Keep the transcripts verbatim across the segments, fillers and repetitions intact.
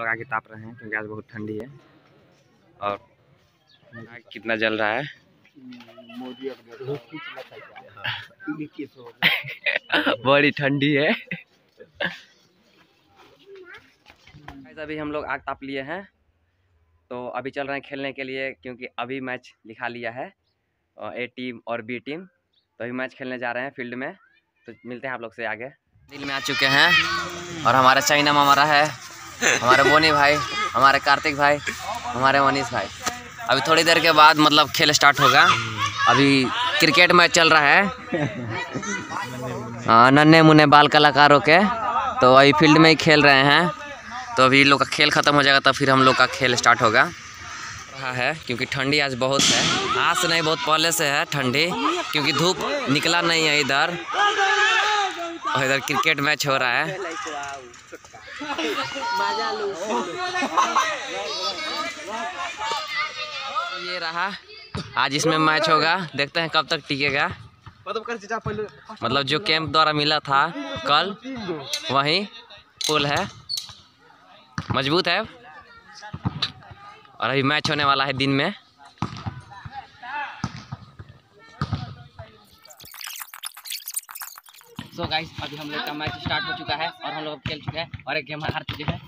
आगे ताप रहे हैं क्योंकि आज बहुत ठंडी है। और कितना जल रहा है बड़ी ठंडी है। अभी हम लोग आग ताप लिए हैं तो अभी चल रहे हैं खेलने के लिए, क्योंकि अभी मैच लिखा लिया है ए टीम और बी टीम, तो अभी मैच खेलने जा रहे हैं फील्ड में। तो मिलते हैं आप लोग से आगे। दिल में आ चुके हैं और हमारा चाइना हमारा है, हमारे बोनी भाई, हमारे कार्तिक भाई, हमारे मनीष भाई। अभी थोड़ी देर के बाद मतलब खेल स्टार्ट होगा। अभी क्रिकेट मैच चल रहा है हाँ, नन्हे मुन्ने बाल कलाकारों के, तो अभी फील्ड में ही खेल रहे हैं। तो अभी लोग का खेल ख़त्म हो जाएगा तब फिर हम लोग का खेल स्टार्ट होगा रहा है, क्योंकि ठंडी आज बहुत है। आज से नहीं, बहुत पहले से है ठंडी, क्योंकि धूप निकला नहीं है इधर। और इधर क्रिकेट मैच हो रहा है। ये रहा आज इसमें मैच होगा, देखते हैं कब तक टिकेगा। मतलब जो कैंप द्वारा मिला था कल, वही पुल है, मजबूत है। और अभी मैच होने वाला है दिन में। सो so गाइस, अभी हम लोग का मैच स्टार्ट हो चुका है और हम लोग खेल चुके हैं और एक गेम हार चुके हैं।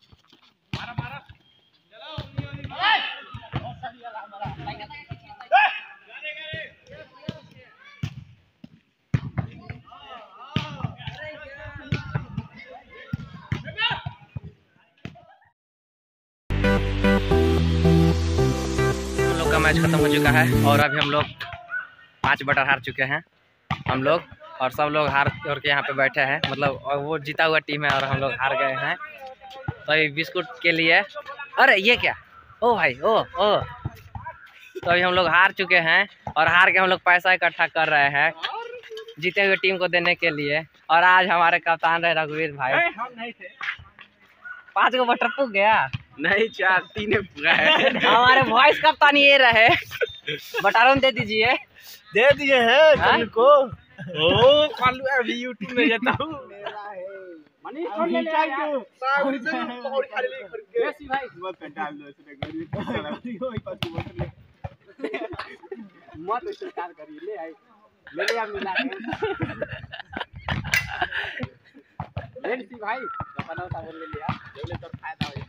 हम लोग का मैच खत्म हो चुका है और अभी हम लोग पाँच बटर हार चुके हैं हम लोग, और सब लोग हार और के यहाँ पे बैठे हैं। मतलब वो जीता हुआ टीम है और हम लोग हार गए हैं। तो अभी बिस्कुट के लिए, अरे ये क्या, ओ भाई ओ ओ तो अभी हम लोग हार चुके हैं और हार के हम लोग पैसा इकट्ठा कर रहे हैं जीते हुए टीम को देने के लिए। और आज हमारे कप्तान रहे रघुवीर भाई। हम नहीं थे। पाँच को बटर पुग गया नहीं, चार तीन हमारे वॉइस कप्तान ये रहे। बटारों दे दीजिए। दे दिए हैं को। ओ कालू अभी यूट्यूब में जाता हूं। मेरा है मनीष कौन ले आया? साउंड से पकड़ खा ले करके मेसी भाई मत डाल दो इसने गरीब कोई पास बोतल मत स्वीकार करिए। ले आई ले ले आप मिला के लेंसी भाई तो बनाओ साबुन ले लिया, ले ले तो फायदा हो।